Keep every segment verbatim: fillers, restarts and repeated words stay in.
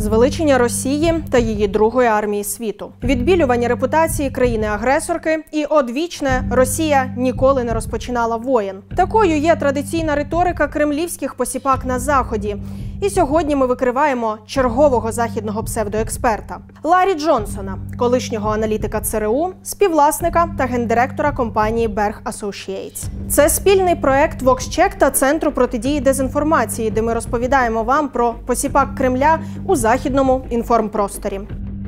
звеличення Росії та її другої армії світу, відбілювання репутації країни-агресорки і одвічне «Росія ніколи не розпочинала воєн». Такою є традиційна риторика кремлівських посіпак на Заході. І сьогодні ми викриваємо чергового західного псевдоексперта – Ларрі Джонсона, колишнього аналітика ЦРУ, співвласника та гендиректора компанії Berg Associates. Це спільний проект VoxCheck та Центру протидії дезінформації, де ми розповідаємо вам про посіпак Кремля у західному інформпросторі.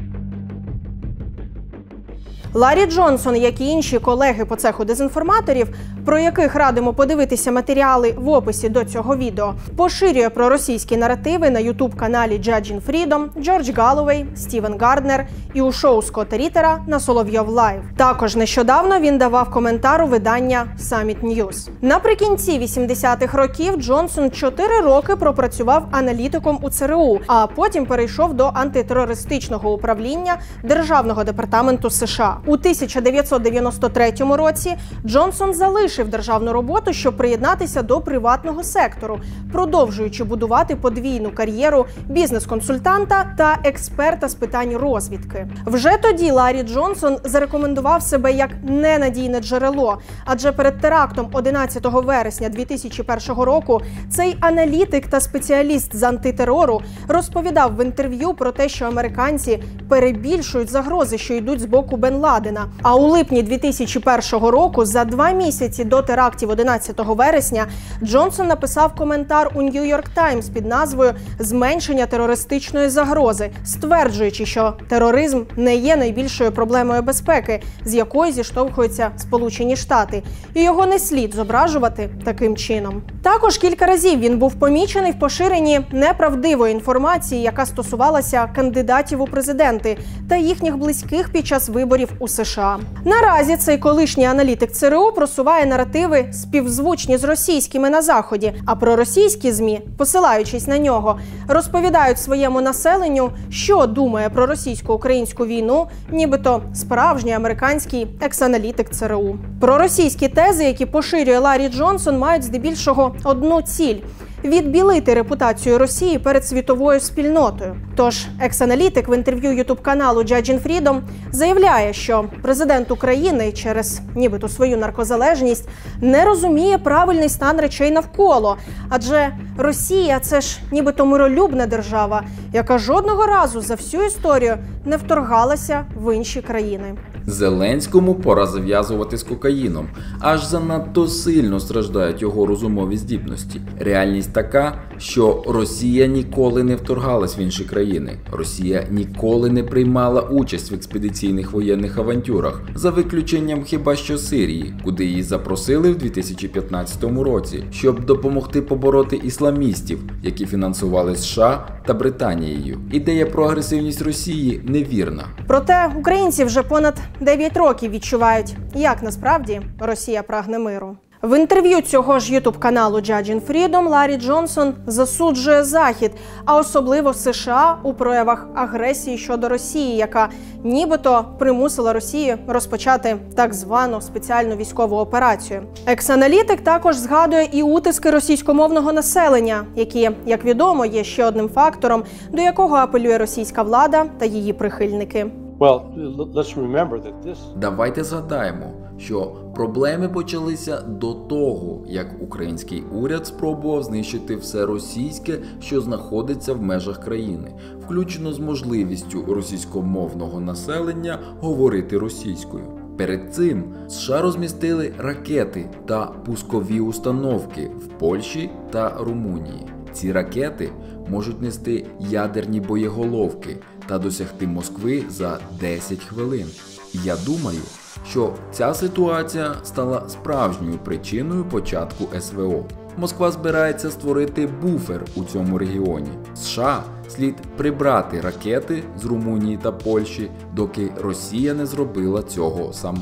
Ларрі Джонсон, як і інші колеги по цеху дезінформаторів, про яких радимо подивитися матеріали в описі до цього відео, поширює проросійські наративи на ютуб-каналі Judging Freedom, Джордж Галловей, Стівен Гарднер і у шоу Скотта Рітера на Соловйов Лайв. Також нещодавно він давав коментар у видання Summit News. Наприкінці вісімдесятих років Джонсон чотири роки пропрацював аналітиком у ЦРУ, а потім перейшов до антитерористичного управління Державного департаменту США. У тисяча дев'ятсот дев'яносто третьому році Джонсон залишив державну роботу, щоб приєднатися до приватного сектору, продовжуючи будувати подвійну кар'єру бізнес-консультанта та експерта з питань розвідки. Вже тоді Ларрі Джонсон зарекомендував себе як ненадійне джерело, адже перед терактом одинадцятого вересня дві тисячі першого року цей аналітик та спеціаліст з антитерору розповідав в інтерв'ю про те, що американці перебільшують загрози, що йдуть з боку Бен Ладена. А у липні дві тисячі першого року, за два місяці до терактів одинадцятого вересня, Джонсон написав коментар у Нью-Йорк Таймс під назвою «Зменшення терористичної загрози», стверджуючи, що тероризм не є найбільшою проблемою безпеки, з якою зіштовхуються Сполучені Штати, і його не слід зображувати таким чином. Також кілька разів він був помічений в поширенні неправдивої інформації, яка стосувалася кандидатів у президенти та їхніх близьких під час виборів у США. Наразі цей колишній аналітик ЦРУ просуває наративи, співзвучні з російськими на Заході, а проросійські ЗМІ, посилаючись на нього, розповідають своєму населенню, що думає про російсько-українську війну, нібито справжній американський екс-аналітик ЦРУ. Проросійські тези, які поширює Ларрі Джонсон, мають здебільшого одну ціль – відбілити репутацію Росії перед світовою спільнотою. Тож екс-аналітик в інтерв'ю ютуб-каналу Judging Freedom заявляє, що президент України через нібито свою наркозалежність не розуміє правильний стан речей навколо, адже Росія – це ж нібито миролюбна держава, яка жодного разу за всю історію не вторгалася в інші країни. Зеленському пора зав'язувати з кокаїном. Аж занадто сильно страждають його розумові здібності. Реальність така, що Росія ніколи не вторгалась в інші країни. Росія ніколи не приймала участь в експедиційних воєнних авантюрах, за виключенням хіба що Сирії, куди її запросили в дві тисячі п'ятнадцятому році, щоб допомогти побороти ісламістів, які фінансували США та Британією. Ідея про агресивність Росії невірна. Проте українці вже понад дев'ять років відчувають, як насправді Росія прагне миру. В інтерв'ю цього ж ютуб-каналу Judging Freedom Ларрі Джонсон засуджує Захід, а особливо США у проявах агресії щодо Росії, яка нібито примусила Росію розпочати так звану спеціальну військову операцію. Екс-аналітик також згадує і утиски російськомовного населення, які, як відомо, є ще одним фактором, до якого апелює російська влада та її прихильники. Давайте згадаємо, що проблеми почалися до того, як український уряд спробував знищити все російське, що знаходиться в межах країни, включно з можливістю російськомовного населення говорити російською. Перед цим США розмістили ракети та пускові установки в Польщі та Румунії. Ці ракети можуть нести ядерні боєголовки та досягти Москви за десять хвилин. Я думаю, що ця ситуація стала справжньою причиною початку ес ве о. Москва збирається створити буфер у цьому регіоні. США слід прибрати ракети з Румунії та Польщі, доки Росія не зробила цього сама.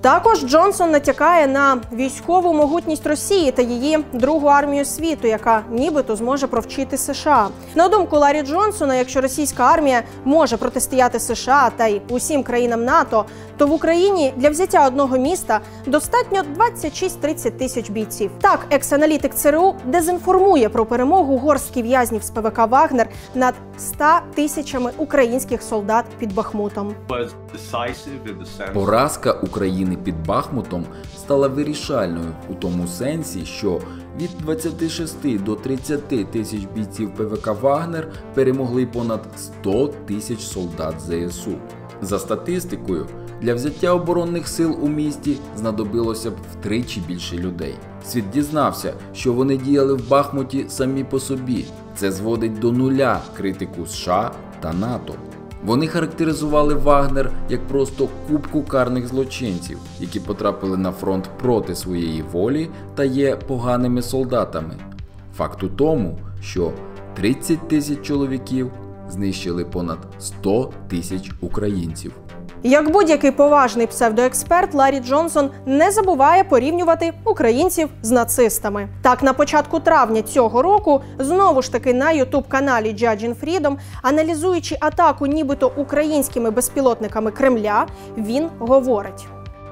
Також Джонсон натякає на військову могутність Росії та її другу армію світу, яка нібито зможе провчити США. На думку Ларі Джонсона, якщо російська армія може протистояти США та й усім країнам НАТО, то в Україні для взяття одного міста достатньо двадцять шість - тридцять тисяч бійців. Так, екс-аналітик ЦРУ дезінформує про перемогу горстки в'язнів з ПВК «Вагнер» над ста тисячами українських солдат під Бахмутом. Поразка України під Бахмутом стала вирішальною у тому сенсі, що від двадцяти шести до тридцяти тисяч бійців ПВК «Вагнер» перемогли понад сто тисяч солдат ЗСУ. За статистикою, для взяття оборонних сил у місті знадобилося б втричі більше людей. Світ дізнався, що вони діяли в Бахмуті самі по собі. Це зводить до нуля критику США та НАТО. Вони характеризували «Вагнер» як просто купку карних злочинців, які потрапили на фронт проти своєї волі та є поганими солдатами. Факт у тому, що тридцять тисяч чоловіків знищили понад сто тисяч українців. Як будь-який поважний псевдоексперт, Ларі Джонсон не забуває порівнювати українців з нацистами. Так, на початку травня цього року, знову ж таки на ютуб-каналі Judging Freedom, аналізуючи атаку нібито українськими безпілотниками Кремля, він говорить: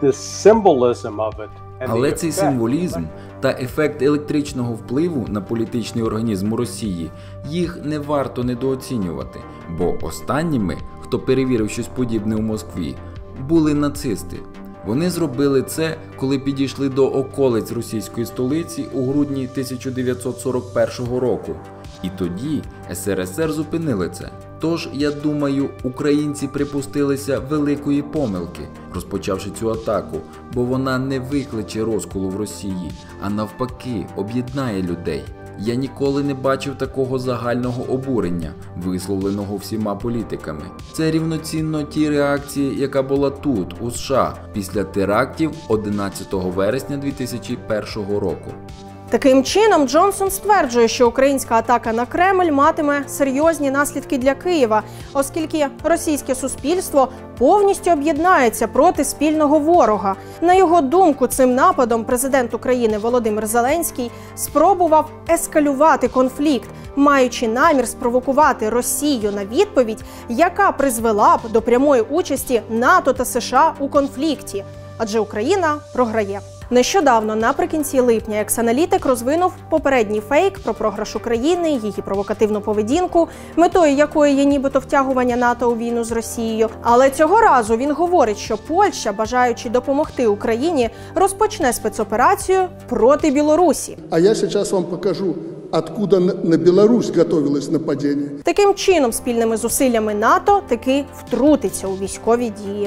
Але цей символізм та ефект електричного впливу на політичний організм у Росії, їх не варто недооцінювати, бо останніми, хто перевірив щось подібне у Москві, були нацисти. Вони зробили це, коли підійшли до околиць російської столиці у грудні тисяча дев'ятсот сорок першого року. І тоді ес ер ес ер зупинили це. Тож, я думаю, українці припустилися великої помилки, розпочавши цю атаку, бо вона не викличе розколу в Росії, а навпаки об'єднає людей. Я ніколи не бачив такого загального обурення, висловленого всіма політиками. Це рівноцінно тій реакції, яка була тут, у США, після терактів одинадцятого вересня дві тисячі першого року. Таким чином, Джонсон стверджує, що українська атака на Кремль матиме серйозні наслідки для Києва, оскільки російське суспільство повністю об'єднається проти спільного ворога. На його думку, цим нападом президент України Володимир Зеленський спробував ескалювати конфлікт, маючи намір спровокувати Росію на відповідь, яка призвела б до прямої участі НАТО та США у конфлікті, адже Україна програє. Нещодавно, наприкінці липня, екс-аналітик розвинув попередній фейк про програш України, її провокативну поведінку, метою якої є нібито втягування НАТО у війну з Росією. Але цього разу він говорить, що Польща, бажаючи допомогти Україні, розпочне спецоперацію проти Білорусі. А я зараз вам покажу, откуда на Білорусь готувалось нападіння. Таким чином, спільними зусиллями НАТО таки втрутиться у військові дії.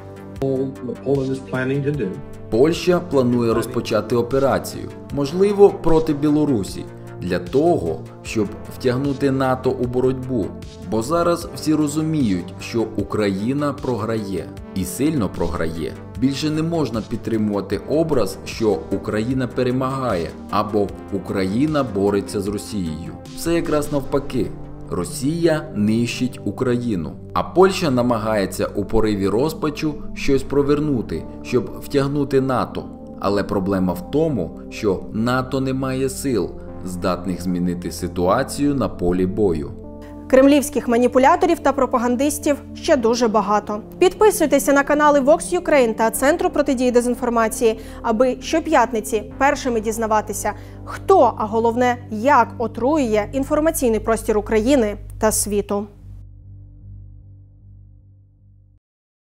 Польща планує розпочати операцію, можливо, проти Білорусі, для того, щоб втягнути НАТО у боротьбу. Бо зараз всі розуміють, що Україна програє. І сильно програє. Більше не можна підтримувати образ, що Україна перемагає, або Україна бореться з Росією. Все якраз навпаки. Росія нищить Україну, а Польща намагається у пориві розпачу щось провернути, щоб втягнути НАТО. Але проблема в тому, що НАТО не має сил, здатних змінити ситуацію на полі бою. Кремлівських маніпуляторів та пропагандистів ще дуже багато. Підписуйтеся на канали Vox Ukraine та Центру протидії дезінформації, аби щоп'ятниці першими дізнаватися, хто, а головне, як отруює інформаційний простір України та світу.